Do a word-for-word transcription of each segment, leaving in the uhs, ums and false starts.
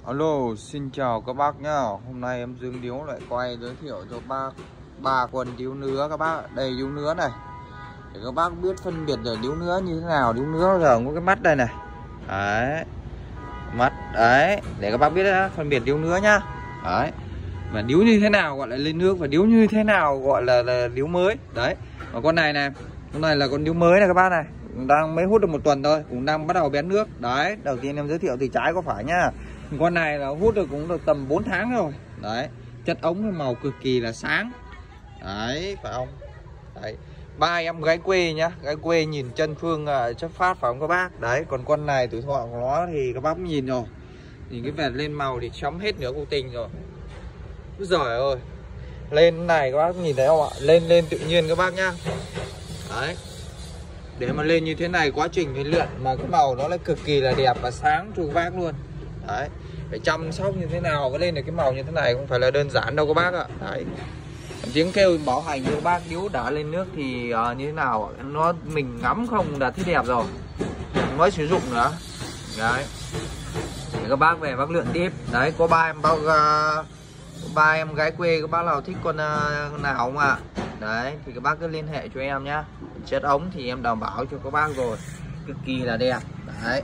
Alo, xin chào các bác nhá. Hôm nay em Dương Điếu lại quay giới thiệu cho bác ba con điếu nứa các bác. Đây điếu nứa này. Để các bác biết phân biệt được điếu nứa như thế nào. Điếu nứa giờ có cái mắt đây này. Đấy. Mắt đấy, để các bác biết đó, phân biệt điếu nứa nhá. Đấy. Và điếu như thế nào gọi là lên nước và điếu như thế nào gọi là, là điếu mới. Đấy. Và con này này, con này là con điếu mới này các bác này. Cũng đang mới hút được một tuần thôi, cũng đang bắt đầu bén nước. Đấy, đầu tiên em giới thiệu từ trái có phải nhá. Con này là hút được cũng được tầm bốn tháng rồi. Đấy, chất ống màu cực kỳ là sáng. Đấy, phải không? Đấy, ba em gái quê nhá, gái quê nhìn chân phương uh, chất phát phải không các bác? Đấy, còn con này tuổi thọ của nó thì các bác cũng nhìn rồi. Nhìn cái vẹt lên màu thì chấm hết nửa cô tình rồi. Úi giời ơi. Lên này các bác nhìn thấy không ạ? Lên lên tự nhiên các bác nhá. Đấy. Để mà lên như thế này quá trình huấn luyện mà cái màu nó lại cực kỳ là đẹp và sáng cho các bác luôn. Đấy, phải chăm sóc như thế nào mới lên được cái màu như thế này không phải là đơn giản đâu các bác ạ. Đấy, tiếng kêu bảo hành cho các bác điếu đã lên nước thì uh, như thế nào nó mình ngắm không đã thấy đẹp rồi mới sử dụng nữa. Đấy, để các bác về bác luyện tiếp. Đấy, có ba em bao uh, ba em gái quê các bác nào thích con uh, nào không ạ? Đấy thì các bác cứ liên hệ cho em nhá. Chất ống thì em đảm bảo cho các bác rồi, cực kỳ là đẹp. Đấy,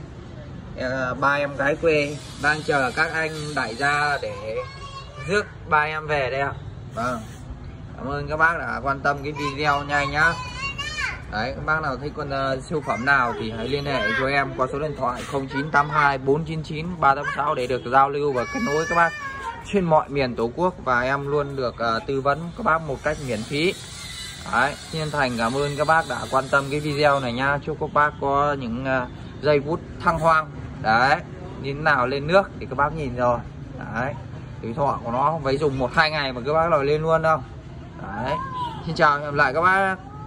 ba em gái quê đang chờ các anh đẩy ra để rước ba em về đây ạ. Vâng, cảm ơn các bác đã quan tâm cái video nhanh nhá. Đấy, các bác nào thích con uh, siêu phẩm nào thì hãy liên hệ cho em qua số điện thoại không chín tám hai bốn chín chín ba tám sáu để được giao lưu và kết nối các bác trên mọi miền Tổ quốc, và em luôn được uh, tư vấn các bác một cách miễn phí. Đấy, chân thành cảm ơn các bác đã quan tâm cái video này nha. Chúc các bác có những uh, giây phút thăng hoang. Đấy, như thế nào lên nước thì các bác nhìn rồi. Đấy, tuổi thọ của nó không phải dùng một hai ngày mà các bác nào lên luôn đâu. Đấy, xin chào, hẹn gặp lại các bác.